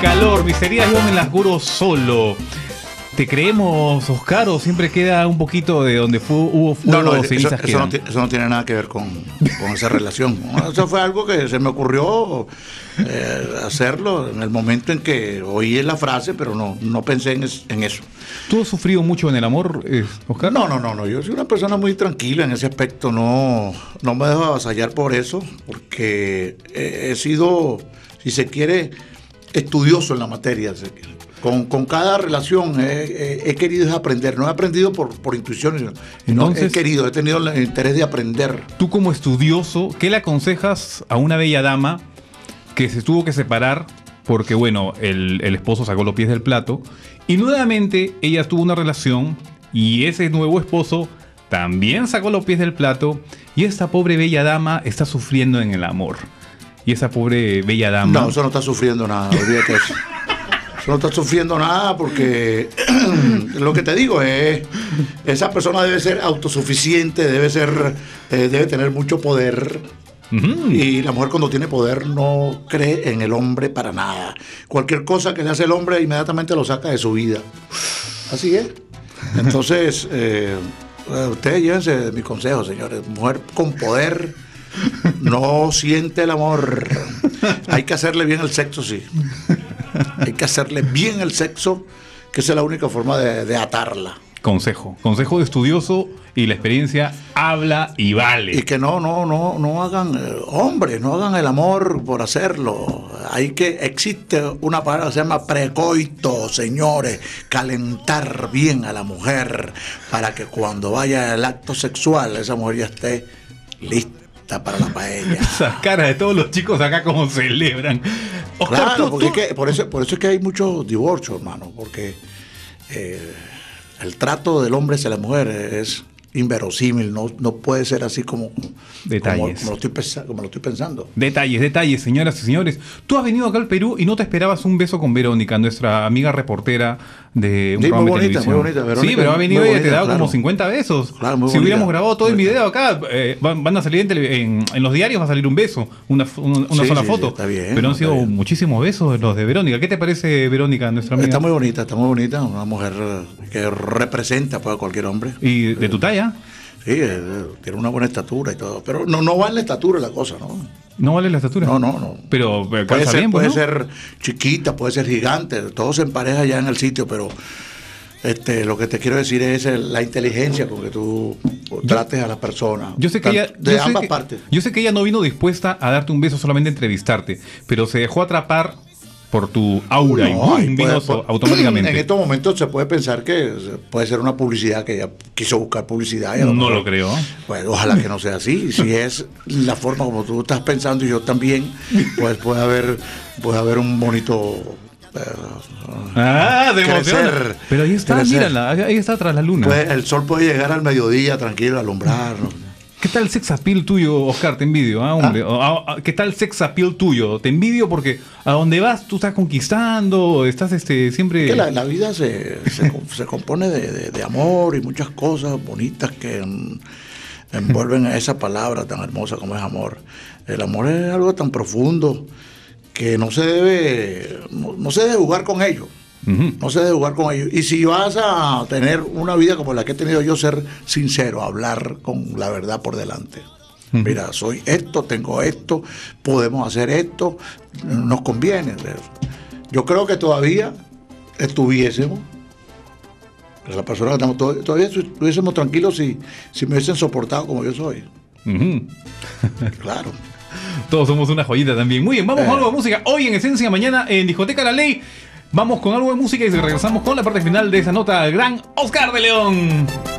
calor, miseria, yo me las curo solo. ¿Te creemos, Oscar, o siempre queda un poquito de donde hubo fuego? No, eso no tiene nada que ver con esa relación. Eso fue algo que se me ocurrió hacerlo en el momento en que oí la frase, pero no pensé en eso. ¿Tú has sufrido mucho en el amor, Oscar? No. Yo soy una persona muy tranquila en ese aspecto. No me dejo avasallar por eso, porque he sido, si se quiere, estudioso en la materia. Con cada relación he querido aprender. No he aprendido por intuición, sino Entonces, he tenido el interés de aprender. Tú como estudioso, ¿qué le aconsejas a una bella dama que se tuvo que separar porque, bueno, el esposo sacó los pies del plato y nuevamente ella tuvo una relación y ese nuevo esposo también sacó los pies del plato y esta pobre bella dama está sufriendo en el amor? Y esa pobre bella dama... No, eso no está sufriendo nada, olvídate eso. Eso no está sufriendo nada porque lo que te digo es, esa persona debe ser autosuficiente, debe tener mucho poder. Y la mujer cuando tiene poder no cree en el hombre para nada. Cualquier cosa que le hace el hombre inmediatamente lo saca de su vida. Así es. Entonces, ustedes llévense de mi consejo, señores. Mujer con poder no siente el amor. Hay que hacerle bien el sexo, sí. Hay que hacerle bien el sexo, que esa es la única forma de atarla. Consejo de estudioso, y la experiencia habla y vale. Y que no hagan, hombres, no hagan el amor por hacerlo. Existe una palabra que se llama precoito, señores, calentar bien a la mujer para que cuando vaya el acto sexual esa mujer ya esté lista para la paella. Esas caras de todos los chicos acá como celebran. Oscar, claro, porque por eso es que hay muchos divorcios, hermano, porque el trato del hombre hacia la mujer es inverosímil, no puede ser así como lo estoy pensando. Detalles, señoras y señores. Tú has venido acá al Perú y no te esperabas un beso con Verónica, nuestra amiga reportera de un programa de televisión. Muy bonita, Verónica. Sí, pero ha venido y te ha dado como 50 besos. Claro, si hubiéramos grabado todo el video acá, van a salir en los diarios, va a salir un beso, una sola foto. Está bien, pero han sido muchísimos besos los de Verónica. ¿Qué te parece Verónica, nuestra amiga? Está muy bonita, una mujer que representa pues, a cualquier hombre. ¿Y de tu talla? Sí, tiene una buena estatura y todo, pero no vale la estatura la cosa, ¿no? ¿No vale la estatura? No. Pero puede ser chiquita, puede ser gigante, todo se empareja ya en el sitio, pero lo que te quiero decir es la inteligencia con que tú trates a la persona. Yo sé que de ambas partes. Yo sé que ella no vino dispuesta a darte un beso, solamente a entrevistarte, pero se dejó atrapar por tu aura y vino automáticamente. En estos momentos se puede pensar que puede ser una publicidad, que ella quiso buscar publicidad. No lo creo. Pues ojalá que no sea así. Si es la forma como tú estás pensando y yo también, pues puede haber un bonito... de emoción. Pero ahí está, mírala, ahí está tras la luna. Pues el sol puede llegar al mediodía tranquilo, alumbrar, ¿no? ¿Qué tal el sex appeal tuyo, Oscar? Te envidio, hombre. ¿Qué tal el sex appeal tuyo? Te envidio porque a donde vas tú estás conquistando, estás siempre... Que la vida se compone de amor y muchas cosas bonitas que envuelven a esa palabra tan hermosa como es amor. El amor es algo tan profundo que no se debe jugar con ello. No se debe jugar con ellos. Y si vas a tener una vida como la que he tenido yo, ser sincero, hablar con la verdad por delante. Mira, soy esto, tengo esto, podemos hacer esto, nos conviene. Yo creo que todavía estuviésemos, la persona que estamos, todavía estuviésemos tranquilos si me hubiesen soportado como yo soy. Claro. Todos somos una joyita también. Muy bien, vamos con algo de música. Hoy en Esencia, mañana en Discoteca La Ley. Vamos con algo de música y regresamos con la parte final de esa nota al gran Oscar de León.